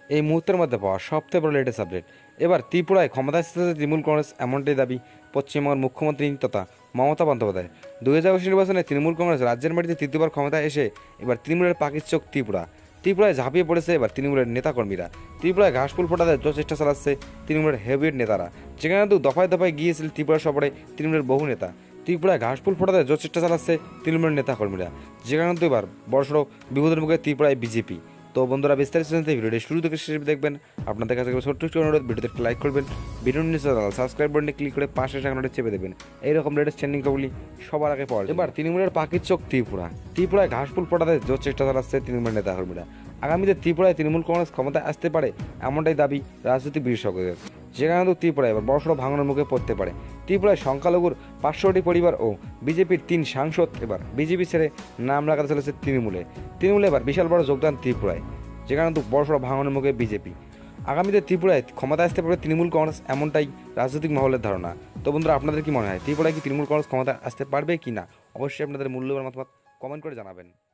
এই মুহূর্তের মধ্যে পাওয়া সবথেকে বড় লেটেস্ট আপডেট। এবার ত্রিপুরায় ক্ষমতায় আসতে তৃণমূল কংগ্রেস, এমনটাই দাবি পশ্চিমবঙ্গের মুখ্যমন্ত্রী তথা মমতা বন্দ্যোপাধ্যায়। 2022 নির্বাচনে তৃণমূল কংগ্রেস রাজ্যের মাটিতে তৃতীয়বার ক্ষমতায় এসে এবার তৃণমূলের পাখির চোখ ত্রিপুরা। ত্রিপুরায় ঝাঁপিয়ে পড়েছে এবার তৃণমূলের নেতাকর্মীরা। ত্রিপুরায় ঘাসফুল ফোটাতে জোর চেষ্টা চালাচ্ছে তৃণমূলের হেভিয়েট নেতারা। যেখানে কিন্তু দফায় দফায় গিয়েছিল ত্রিপুরা সফরে তৃণমূলের বহু নেতা। ত্রিপুরায় ঘাসফুল ফোটাতে জোর চেষ্টা চালাচ্ছে তৃণমূলের নেতাকর্মীরা। যেখানে কিন্তু এবার বড়সড় বিপদের মুখে ত্রিপুরায় বিজেপি। তো বন্ধুরা, বিস্তারিত জানতে ভিডিওটি শুরু থেকে শেষ দেখবেন। আপনাদের কাছে ছোট্ট একটু অনুরোধ, ভিডিওতে একটা লাইক করবেন, ভিডিও নিচে সাবস্ক্রাইব বাটনে ক্লিক করে পাশে ঘন্টাটি চেপে দেবেন এইরকম লেটেস্ট ট্রেন্ডিং খবরগুলি সবার আগে পাওয়ার জন্য। এবার তৃণমূলের পাখির চোখ ত্রিপুরায় ঘাসফুল ফোটাতে জোর চেষ্টা চালাচ্ছে তৃণমূলের নেতাকর্মীরা। আগামীতে ত্রিপুরায় তৃণমূল কংগ্রেস ক্ষমতায় আসতে পারে, এমনটাই দাবি রাজনৈতিক বিশেষজ্ঞদের। যেখানে কিন্তু ত্রিপুরায় এবার বড়সড় ভাঙনের মুখে পড়তে পারে। ত্রিপুরায় সংখ্যালঘুর 500টি পরিবার ও বিজেপির 3 সাংসদ এবার বিজেপি ছেড়ে নাম লাগাতে চলেছে তৃণমূলে। এবার বিশাল বড় যোগদান ত্রিপুরায়, যেখানে কিন্তু বড়সড় ভাঙনের মুখে বিজেপি। আগামীতে ত্রিপুরায় ক্ষমতায় আসতে পারবে তৃণমূল কংগ্রেস, এমনটাই রাজনৈতিক মহলের ধারণা। তো বন্ধুরা, আপনাদের কি মনে হয় ত্রিপুরায় কি তৃণমূল কংগ্রেস ক্ষমতায় আসতে পারবে কি না? অবশ্যই আপনাদের মূল্যবান মতামত কমেন্ট করে জানাবেন।